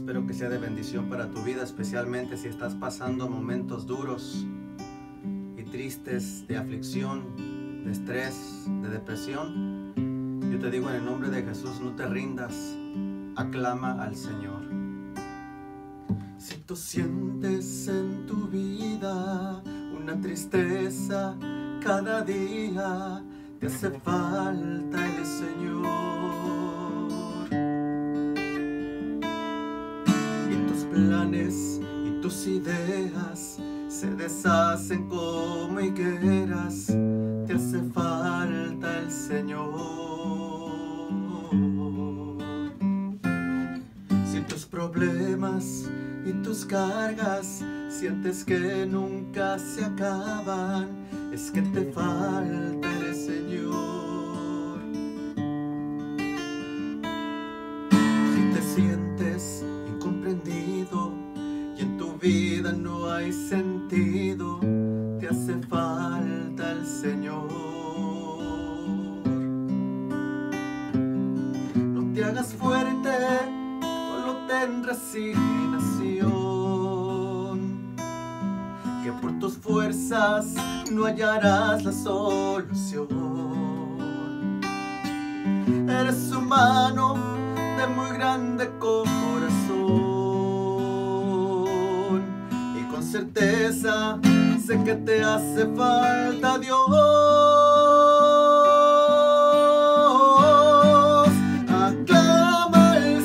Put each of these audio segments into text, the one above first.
Espero que sea de bendición para tu vida, especialmente si estás pasando momentos duros y tristes, de aflicción, de estrés, de depresión. Yo te digo en el nombre de Jesús, no te rindas, aclama al Señor. Si tú sientes en tu vida una tristeza cada día, te hace falta el Señor. Y tus planes y tus ideas se deshacen como higueras, te hace falta el Señor. Si tus problemas y tus cargas sientes que nunca se acaban, es que te falta el Señor. Si te sientes incomprendido y en tu vida no hay sentido, te hace falta el Señor. No te hagas fuerte, solo ten resignación, que por tus fuerzas no hallarás la solución. Eres humano de muy grande corazón y con certeza sé que te hace falta Dios. Aclama al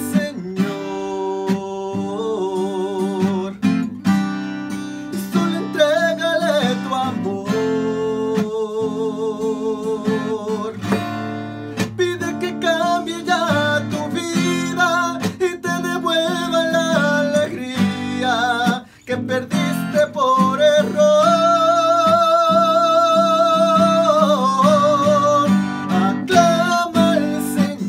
Señor y solo entrégale tu amor. Pide que cambie ya tu vida y te devuelva la alegría que perdiste por error. Aclama al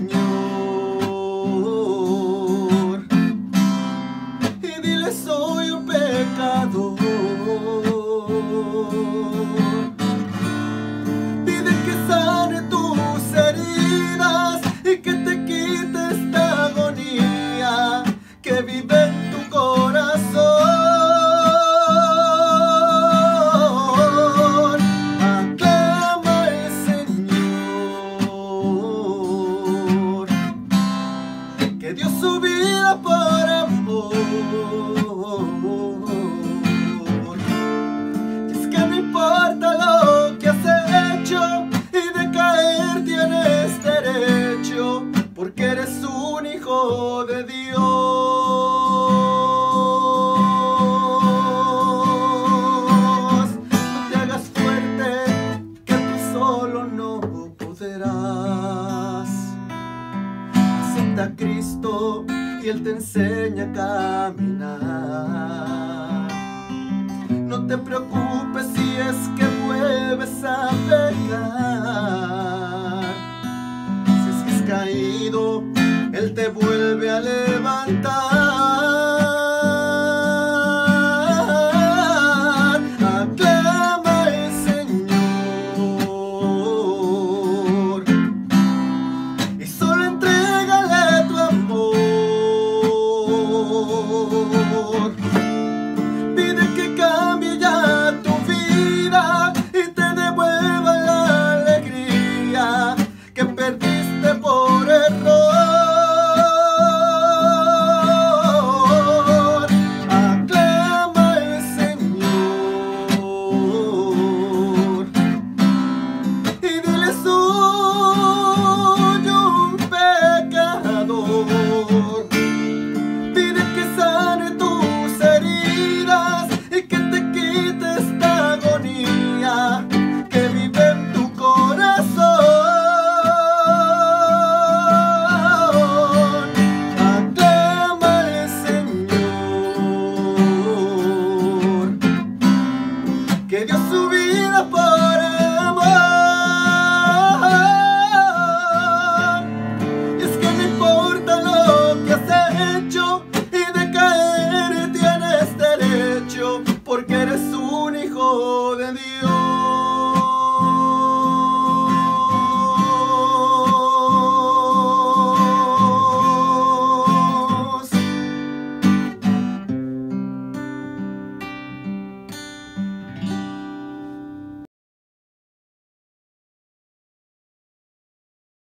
Señor y dile: soy un pecador. Pide que sane tus heridas y que te quite esta agonía que vive en tu corazón. Aclama al Señor, que dio su vida por amor. Y es que no importa lo que has hecho, y de caer tienes derecho, porque eres un hijo de Dios. No te hagas fuerte, que tú solo no podrás. Acepta a Cristo y Él te enseña a caminar. No te preocupes si es que vuelves a pecar. Si es que has caído, Él te vuelve a leer.